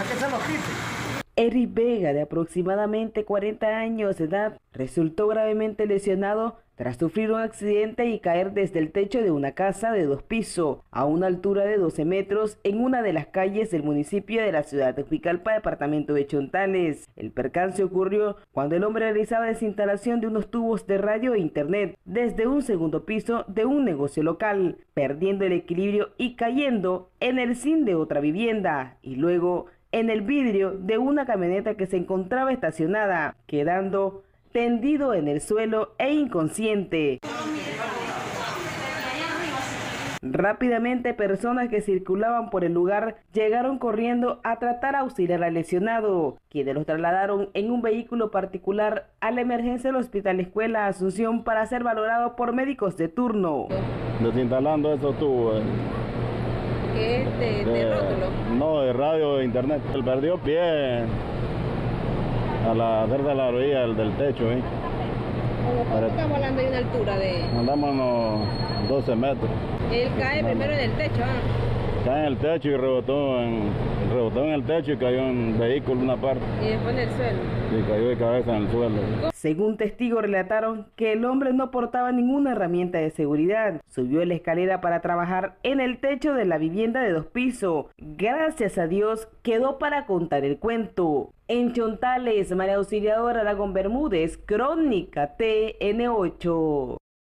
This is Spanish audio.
que se lo quite. Eric Vega, de aproximadamente 40 años de edad, resultó gravemente lesionado tras sufrir un accidente y caer desde el techo de una casa de 2 pisos a una altura de 12 metros en una de las calles del municipio de la ciudad de Juticalpa, departamento de Chontales. El percance ocurrió cuando el hombre realizaba desinstalación de unos tubos de radio e internet desde un segundo piso de un negocio local, perdiendo el equilibrio y cayendo en el zinc de otra vivienda y luego en el vidrio de una camioneta que se encontraba estacionada, quedando tendido en el suelo e inconsciente. Rápidamente, personas que circulaban por el lugar llegaron corriendo a tratar de auxiliar al lesionado, quienes los trasladaron en un vehículo particular a la emergencia del Hospital Escuela Asunción para ser valorado por médicos de turno. Desinstalando esos tubos. ¿Qué es de rótulo? No, de radio e internet. Él perdió pie a la cerca de la orilla del techo. ¿Cómo está volando ahí una altura de...? Andamos unos 12 metros. Él cae primero en el techo, Cae en el techo y rebotó en el techo y cayó en un vehículo una parte. Y después en el suelo. Sí, cayó de cabeza en el suelo. Según testigos relataron que el hombre no portaba ninguna herramienta de seguridad. Subió la escalera para trabajar en el techo de la vivienda de 2 pisos. Gracias a Dios quedó para contar el cuento. En Chontales, María Auxiliadora Aragón Bermúdez, Crónica TN8.